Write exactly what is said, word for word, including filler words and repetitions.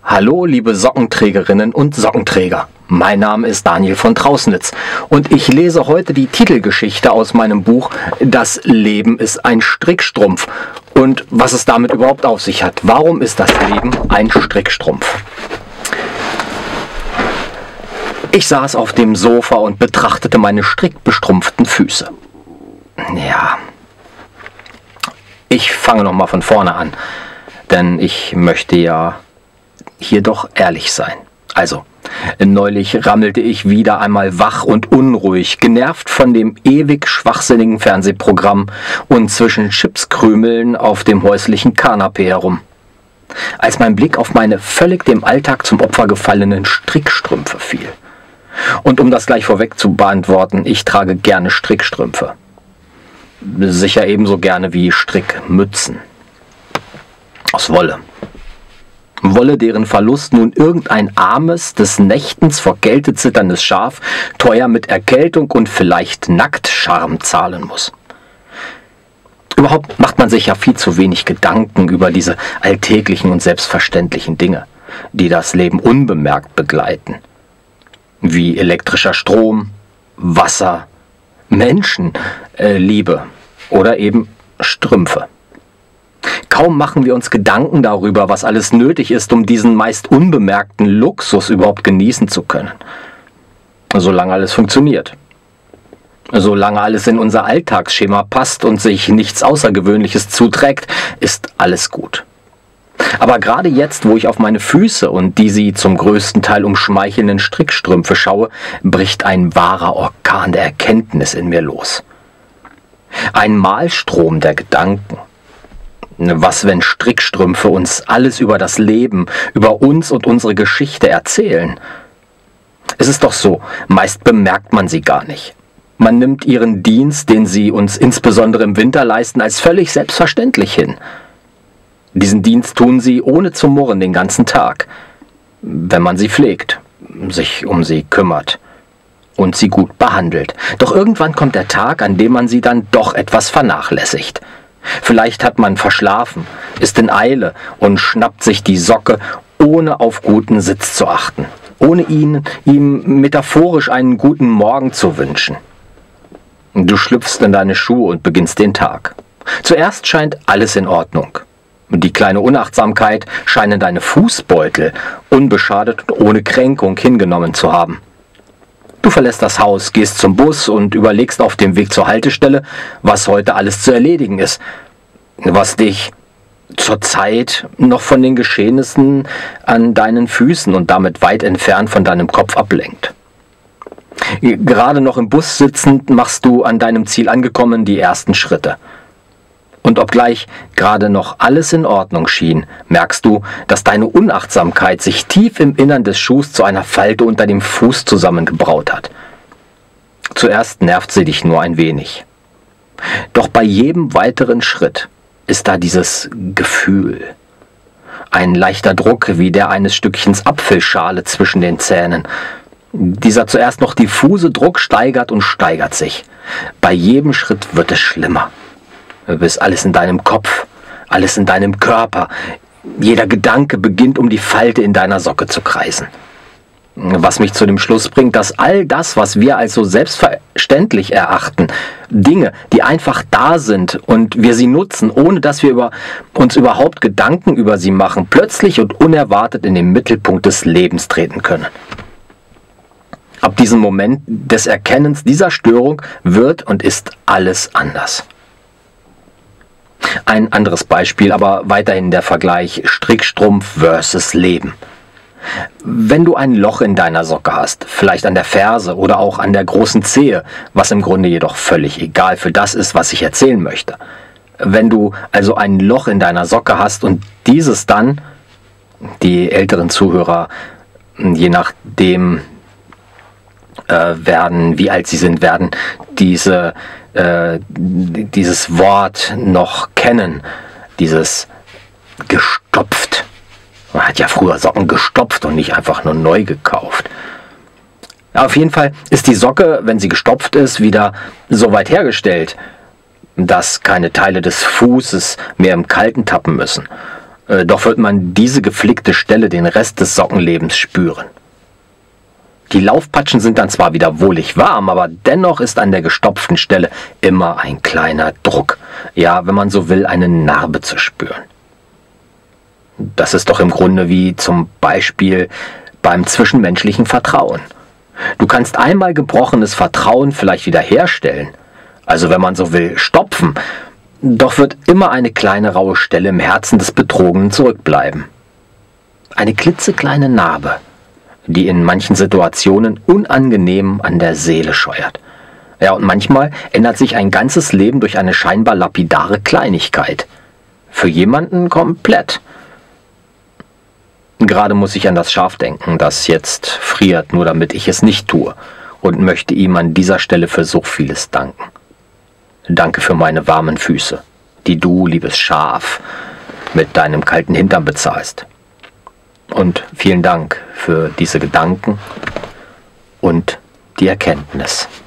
Hallo liebe Sockenträgerinnen und Sockenträger, mein Name ist Daniel von Trausnitz und ich lese heute die Titelgeschichte aus meinem Buch Das Leben ist ein Strickstrumpf und was es damit überhaupt auf sich hat. Warum ist das Leben ein Strickstrumpf? Ich saß auf dem Sofa und betrachtete meine strickbestrumpften Füße. Ja, ich fange nochmal von vorne an, denn ich möchte ja hier doch ehrlich sein. Also, neulich rammelte ich wieder einmal wach und unruhig, genervt von dem ewig schwachsinnigen Fernsehprogramm und zwischen Chipskrümeln auf dem häuslichen Kanapee herum. Als mein Blick auf meine völlig dem Alltag zum Opfer gefallenen Strickstrümpfe fiel. Und um das gleich vorweg zu beantworten, ich trage gerne Strickstrümpfe. Sicher ebenso gerne wie Strickmützen. Aus Wolle. Wolle, deren Verlust nun irgendein armes, des Nächtens vor Kälte zitterndes Schaf teuer mit Erkältung und vielleicht Nacktscharm zahlen muss. Überhaupt macht man sich ja viel zu wenig Gedanken über diese alltäglichen und selbstverständlichen Dinge, die das Leben unbemerkt begleiten. Wie elektrischer Strom, Wasser, Menschen, äh, Liebe oder eben Strümpfe. Kaum machen wir uns Gedanken darüber, was alles nötig ist, um diesen meist unbemerkten Luxus überhaupt genießen zu können. Solange alles funktioniert. Solange alles in unser Alltagsschema passt und sich nichts Außergewöhnliches zuträgt, ist alles gut. Aber gerade jetzt, wo ich auf meine Füße und die sie zum größten Teil umschmeichelnden Strickstrümpfe schaue, bricht ein wahrer Orkan der Erkenntnis in mir los. Ein Malstrom der Gedanken. Was, wenn Strickstrümpfe uns alles über das Leben, über uns und unsere Geschichte erzählen? Es ist doch so, meist bemerkt man sie gar nicht. Man nimmt ihren Dienst, den sie uns insbesondere im Winter leisten, als völlig selbstverständlich hin. Diesen Dienst tun sie ohne zu murren den ganzen Tag, wenn man sie pflegt, sich um sie kümmert und sie gut behandelt. Doch irgendwann kommt der Tag, an dem man sie dann doch etwas vernachlässigt. Vielleicht hat man verschlafen, ist in Eile und schnappt sich die Socke, ohne auf guten Sitz zu achten, ohne ihn, ihm metaphorisch einen guten Morgen zu wünschen. Du schlüpfst in deine Schuhe und beginnst den Tag. Zuerst scheint alles in Ordnung. Die kleine Unachtsamkeit scheinen deine Fußbeutel unbeschadet und ohne Kränkung hingenommen zu haben. Du verlässt das Haus, gehst zum Bus und überlegst auf dem Weg zur Haltestelle, was heute alles zu erledigen ist, was dich zurzeit noch von den Geschehnissen an deinen Füßen und damit weit entfernt von deinem Kopf ablenkt. Gerade noch im Bus sitzend machst du an deinem Ziel angekommen die ersten Schritte. Und obgleich gerade noch alles in Ordnung schien, merkst du, dass deine Unachtsamkeit sich tief im Innern des Schuhs zu einer Falte unter dem Fuß zusammengebraut hat. Zuerst nervt sie dich nur ein wenig. Doch bei jedem weiteren Schritt ist da dieses Gefühl. Ein leichter Druck wie der eines Stückchens Apfelschale zwischen den Zähnen. Dieser zuerst noch diffuse Druck steigert und steigert sich. Bei jedem Schritt wird es schlimmer. Bis alles in deinem Kopf, alles in deinem Körper, jeder Gedanke beginnt um die Falte in deiner Socke zu kreisen. Was mich zu dem Schluss bringt, dass all das, was wir als so selbstverständlich erachten, Dinge, die einfach da sind und wir sie nutzen, ohne dass wir über, uns überhaupt Gedanken über sie machen, plötzlich und unerwartet in den Mittelpunkt des Lebens treten können. Ab diesem Moment des Erkennens dieser Störung wird und ist alles anders. Ein anderes Beispiel, aber weiterhin der Vergleich Strickstrumpf versus Leben. Wenn du ein Loch in deiner Socke hast, vielleicht an der Ferse oder auch an der großen Zehe, was im Grunde jedoch völlig egal für das ist, was ich erzählen möchte. Wenn du also ein Loch in deiner Socke hast und dieses dann, die älteren Zuhörer, je nachdem äh, werden, wie alt sie sind, werden diese äh, dieses Wort noch kennen, dieses gestopft. Man hat ja früher Socken gestopft und nicht einfach nur neu gekauft. Auf jeden Fall ist die Socke, wenn sie gestopft ist, wieder so weit hergestellt, dass keine Teile des Fußes mehr im Kalten tappen müssen. Äh, Doch wird man diese geflickte Stelle den Rest des Sockenlebens spüren. Die Laufpatschen sind dann zwar wieder wohlig warm, aber dennoch ist an der gestopften Stelle immer ein kleiner Druck. Ja, wenn man so will, eine Narbe zu spüren. Das ist doch im Grunde wie zum Beispiel beim zwischenmenschlichen Vertrauen. Du kannst einmal gebrochenes Vertrauen vielleicht wiederherstellen, also wenn man so will, stopfen, doch wird immer eine kleine raue Stelle im Herzen des Betrogenen zurückbleiben. Eine klitzekleine Narbe, die in manchen Situationen unangenehm an der Seele scheuert. Ja, und manchmal ändert sich ein ganzes Leben durch eine scheinbar lapidare Kleinigkeit. Für jemanden komplett. Gerade muss ich an das Schaf denken, das jetzt friert, nur damit ich es nicht tue, und möchte ihm an dieser Stelle für so vieles danken. Danke für meine warmen Füße, die du, liebes Schaf, mit deinem kalten Hintern bezahlst. Und vielen Dank für diese Gedanken und die Erkenntnis.